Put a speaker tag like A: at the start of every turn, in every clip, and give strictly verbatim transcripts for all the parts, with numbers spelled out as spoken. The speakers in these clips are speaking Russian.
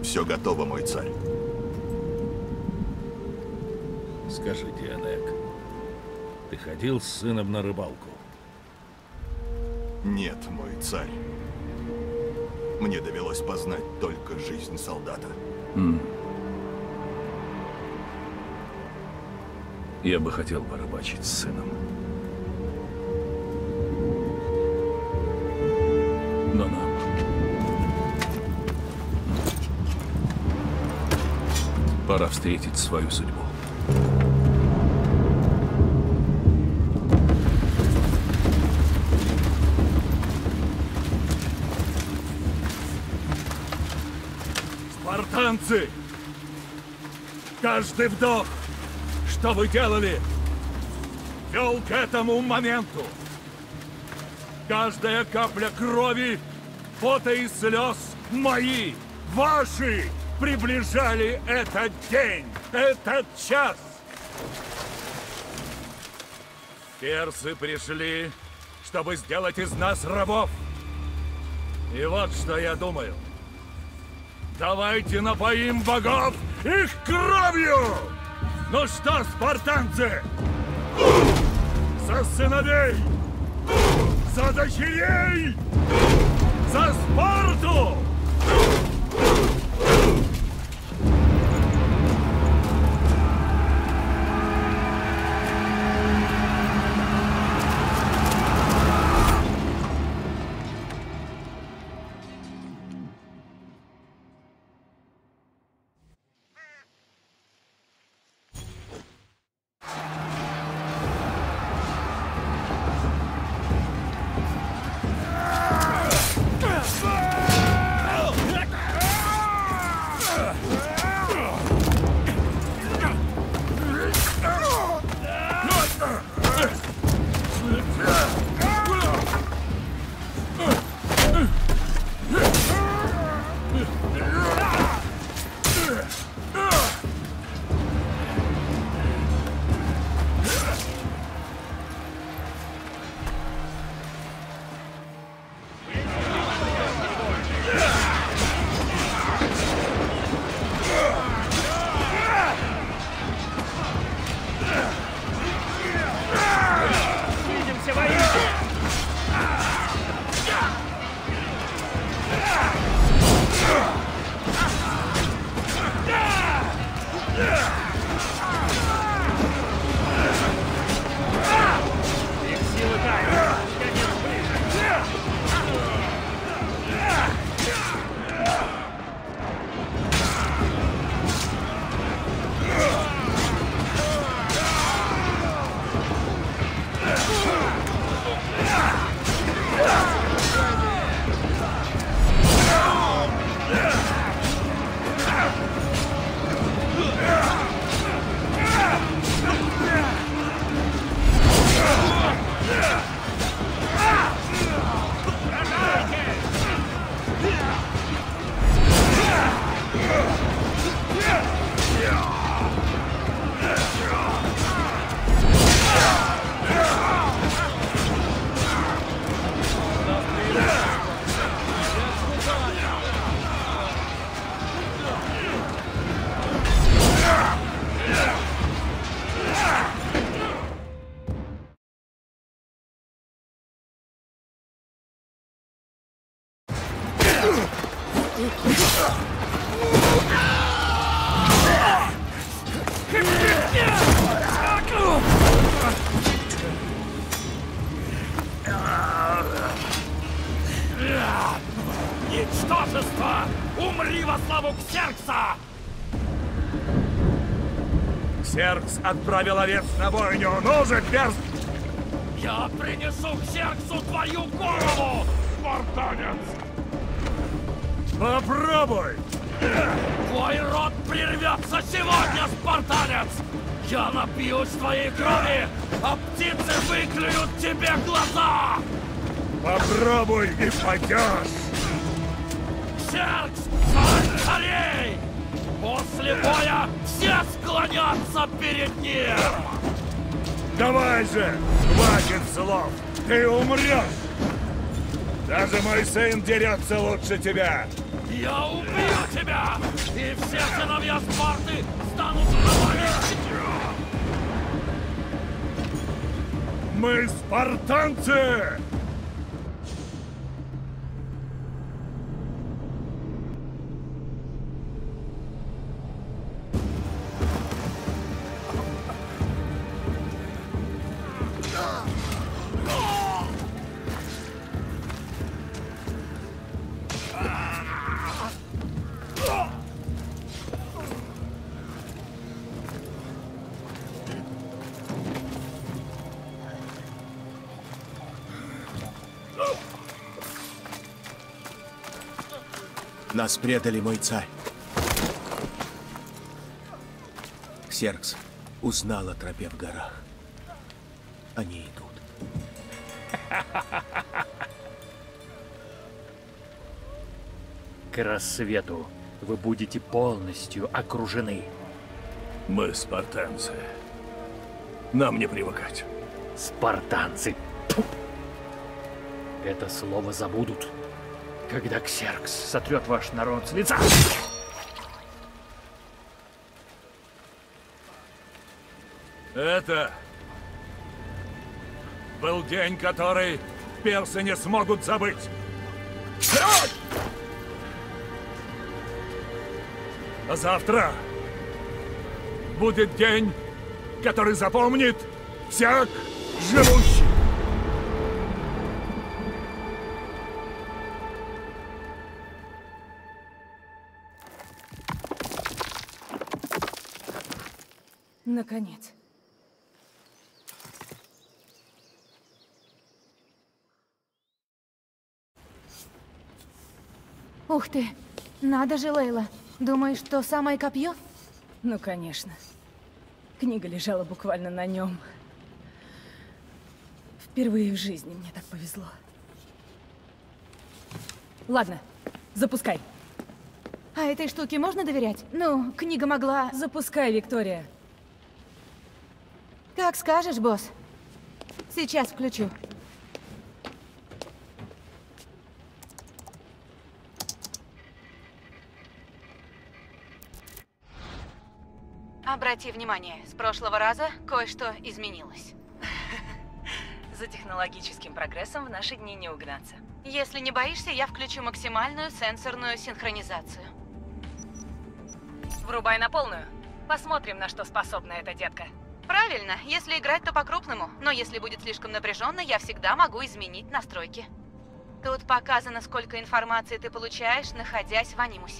A: Все готово, мой царь.
B: Скажи, Дианек, ты ходил с сыном на рыбалку?
A: Нет, мой царь. Мне довелось познать только жизнь солдата.
C: Mm. Я бы хотел порыбачить с сыном. Но нам пора встретить свою судьбу.
D: Спартанцы! Каждый вдох, что вы делали, вел к этому моменту. Каждая капля крови, пота и слез мои, ваши, приближали этот день, этот час. Персы пришли, чтобы сделать из нас рабов. И вот что я думаю. Давайте напоим богов их кровью! Ну что, спартанцы? За сыновей! За дочерей! За Спарту!
E: Ничтожество! Умри во славу Ксеркса!
D: Ксеркс отправил овец на бойню. Ну же, перс!
E: Я принесу Ксерксу твою голову, спартанец!
D: Попробуй!
E: Твой род прервется сегодня, спартанец! Я напьюсь твоей крови, а птицы выклюют тебе глаза!
D: Попробуй и пойдешь!
E: Ксеркс, царь царей! После боя все склонятся перед ним!
D: Давай же! Хватит слов! Ты умрешь! Даже мой сын дерется лучше тебя!
E: Я убью тебя! И все сыновья Спарты станут рабами!
D: Мы спартанцы!
F: Нас предали, мой царь. Ксеркс узнал о тропе в горах. Они идут.
G: К рассвету вы будете полностью окружены.
C: Мы спартанцы. Нам не привыкать.
G: Спартанцы. Тьфу! Это слово забудут, когда Ксеркс сотрет ваш народ с лица.
D: Это был день, который персы не смогут забыть. Вперед! А завтра будет день, который запомнит всяк живущий.
H: Наконец.
I: Ух ты! Надо же, Лейла. Думаешь, что самое копье?
H: Ну, конечно. Книга лежала буквально на нем. Впервые в жизни мне так повезло. Ладно, запускай.
I: А этой штуке можно доверять? Ну, книга могла...
H: Запускай, Виктория.
I: Как скажешь, босс. Сейчас включу. Обрати внимание, с прошлого раза кое-что изменилось.
H: За технологическим прогрессом в наши дни не угнаться.
I: Если не боишься, я включу максимальную сенсорную синхронизацию.
H: Врубай на полную. Посмотрим, на что способна эта детка.
I: Правильно, если играть, то по-крупному. Но если будет слишком напряженно, я всегда могу изменить настройки. Тут показано, сколько информации ты получаешь, находясь в анимусе.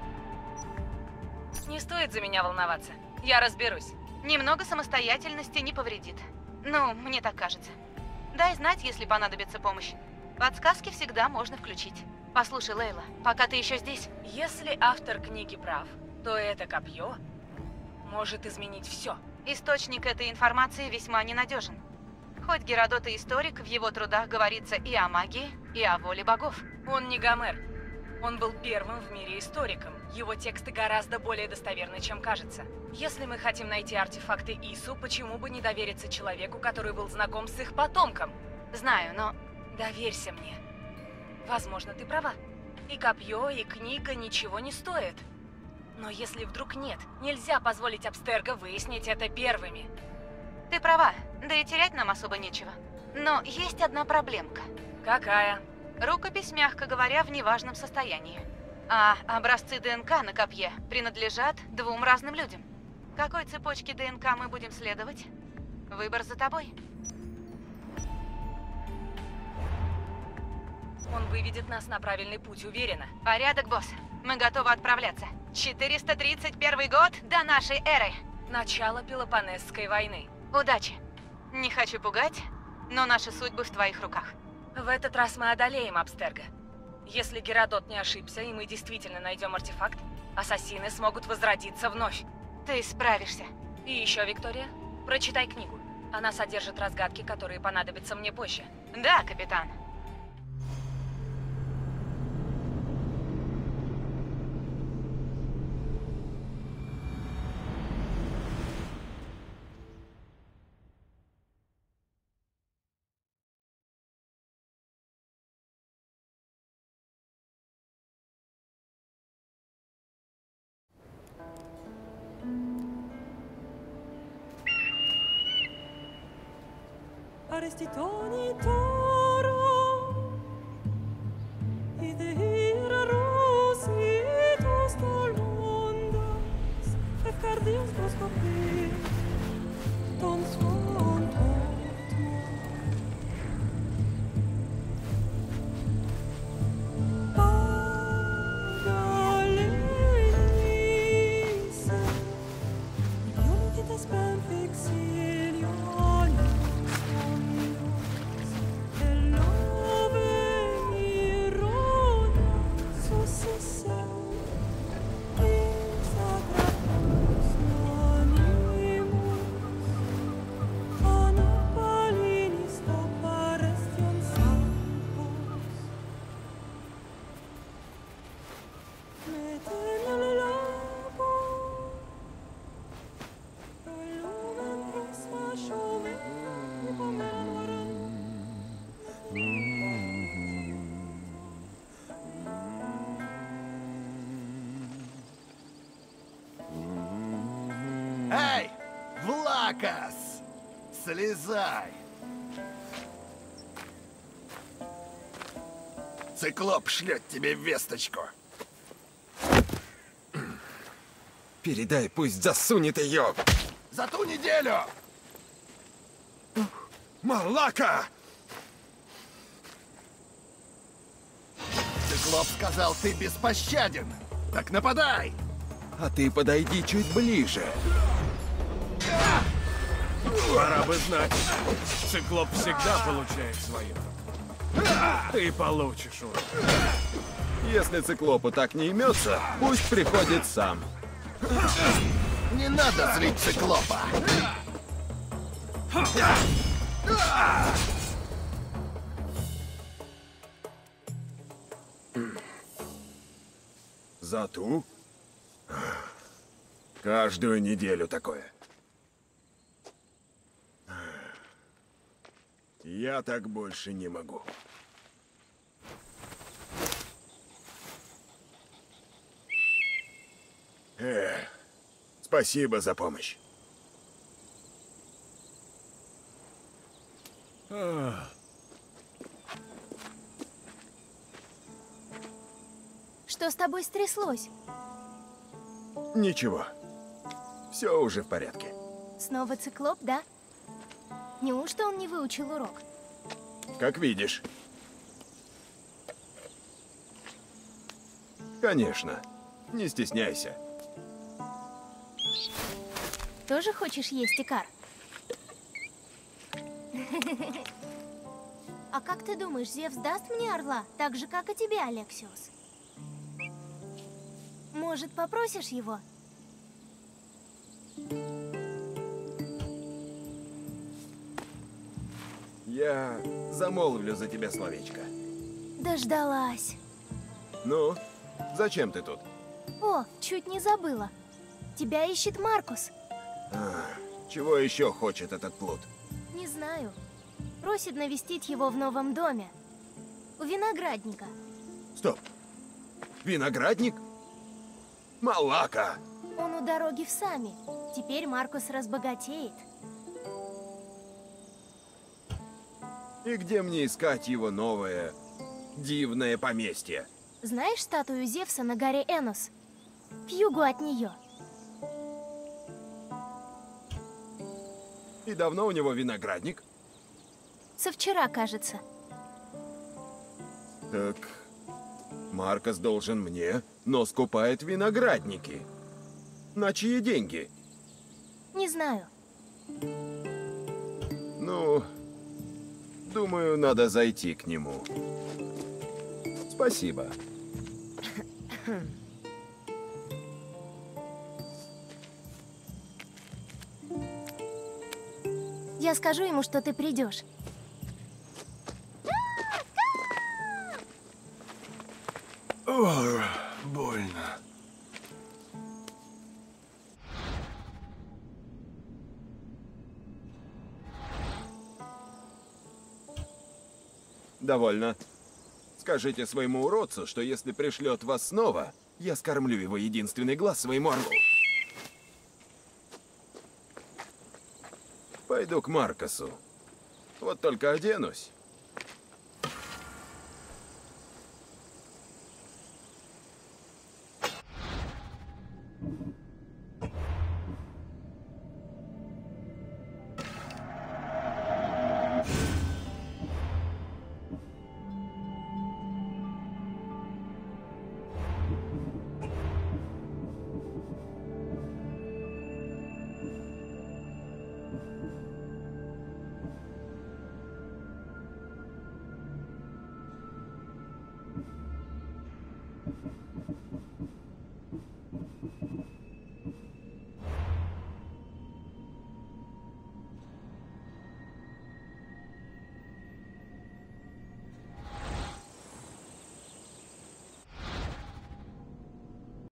H: Не стоит за меня волноваться. Я разберусь.
I: Немного самостоятельности не повредит. Ну, мне так кажется. Дай знать, если понадобится помощь. Подсказки всегда можно включить. Послушай, Лейла, пока ты еще здесь...
H: Если автор книги прав, то это копье может изменить все.
I: Источник этой информации весьма ненадежен. Хоть Геродот и историк, в его трудах говорится и о магии, и о воле богов.
H: Он не Гомер. Он был первым в мире историком. Его тексты гораздо более достоверны, чем кажется. Если мы хотим найти артефакты Ису, почему бы не довериться человеку, который был знаком с их потомком?
I: Знаю, но...
H: Доверься мне. Возможно, ты права. И копье, и книга ничего не стоят. Но если вдруг нет, нельзя позволить Абстерго выяснить это первыми.
I: Ты права, да и терять нам особо нечего. Но есть одна проблемка.
H: Какая?
I: Рукопись, мягко говоря, в неважном состоянии. А образцы ДНК на копье принадлежат двум разным людям. Какой цепочке ДНК мы будем следовать? Выбор за тобой.
H: Он выведет нас на правильный путь, уверена.
I: Порядок, босс. Мы готовы отправляться. четыреста тридцать первый год до нашей эры.
H: Начало Пелопоннесской войны.
I: Удачи. Не хочу пугать, но наши судьбы в твоих руках.
H: В этот раз мы одолеем Абстерго. Если Геродот не ошибся, и мы действительно найдем артефакт, ассасины смогут возродиться вновь.
I: Ты справишься.
H: И еще, Виктория, прочитай книгу. Она содержит разгадки, которые понадобятся мне позже.
I: Да, капитан.
J: faresti toni toro i de hira rositos tolmondas efkardios proskopi ton svon
A: Эй, Влакас! Слезай! Циклоп шлет тебе весточку.
K: Передай, пусть засунет ее.
A: За ту неделю!
K: Малака!
A: Циклоп сказал, ты беспощаден. Так нападай!
K: А ты подойди чуть ближе.
C: Пора бы знать. Циклоп всегда получает свое. Ты получишь урок.
K: Если циклопу так не имется, пусть приходит сам.
A: Не надо злить циклопа.
K: Зату? Каждую неделю такое. Я так больше не могу. Эх, спасибо за помощь.
L: Что с тобой стряслось?
K: Ничего. Все уже в порядке.
L: Снова циклоп, да? Неужто он не выучил урок?
K: Как видишь. Конечно. Не стесняйся.
L: Тоже хочешь есть, Икар? А как ты думаешь, Зевс даст мне орла, так же, как и тебе, Алексиос? Может, попросишь его?
K: Я замолвлю за тебя словечко.
L: Дождалась.
K: Ну, зачем ты тут?
L: О, чуть не забыла. Тебя ищет Маркус.
K: А, чего еще хочет этот плут?
L: Не знаю. Просит навестить его в новом доме. У виноградника.
K: Стоп. Виноградник? Малака!
L: Он у дороги в Сами. Теперь Маркус разбогатеет.
K: И где мне искать его новое, дивное поместье?
L: Знаешь статую Зевса на горе Энос? К югу от нее.
K: И давно у него виноградник?
L: Со вчера, кажется.
K: Так, Маркос должен мне, но скупает виноградники. На чьи деньги?
L: Не знаю.
K: Ну, думаю, надо зайти к нему. Спасибо.
L: Я скажу ему, что ты придешь.
C: Ой, больно.
K: Довольно. Скажите своему уродцу, что если пришлет вас снова, я скормлю его единственный глаз своему орлу. Пойду к Маркосу. Вот только оденусь.
J: Thank you.